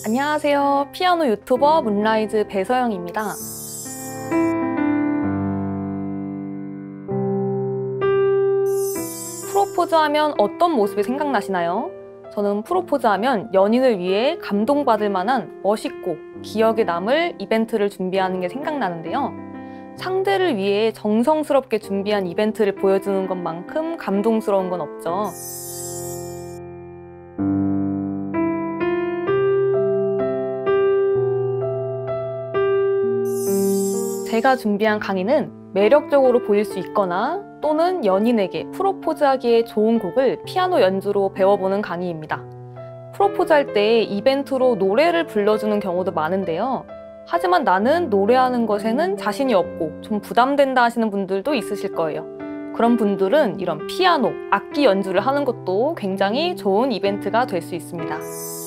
안녕하세요. 피아노 유튜버 문라이즈 배서영입니다. 프로포즈 하면 어떤 모습이 생각나시나요? 저는 프로포즈 하면 연인을 위해 감동받을 만한 멋있고 기억에 남을 이벤트를 준비하는 게 생각나는데요. 상대를 위해 정성스럽게 준비한 이벤트를 보여주는 것만큼 감동스러운 건 없죠. 제가 준비한 강의는 매력적으로 보일 수 있거나 또는 연인에게 프로포즈하기에 좋은 곡을 피아노 연주로 배워보는 강의입니다. 프로포즈할 때 이벤트로 노래를 불러주는 경우도 많은데요. 하지만 나는 노래하는 것에는 자신이 없고 좀 부담된다 하시는 분들도 있으실 거예요. 그런 분들은 이런 피아노, 악기 연주를 하는 것도 굉장히 좋은 이벤트가 될 수 있습니다.